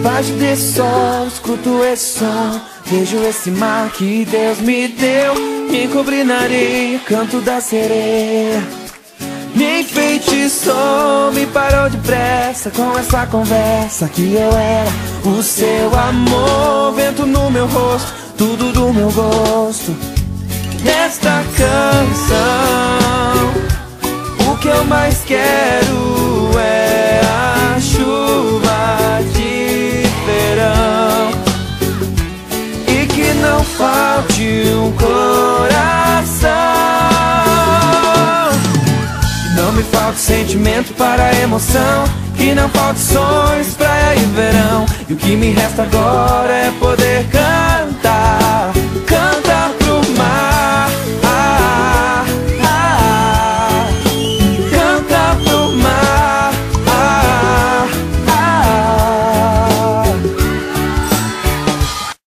Debaixo desse sol, escuto esse som, vejo esse mar que Deus me deu. Me encobri na areia, canto da sereia. Me enfeitiçou, me parou depressa com essa conversa que eu era o seu amor. Vento no meu rosto, tudo do meu gosto. Nesta canção, o que eu mais quero é a chuva de verão, e que não falte um coração. Que não me falte sentimento para a emoção, que não falte sonhos, praia e verão. E o que me resta agora é poder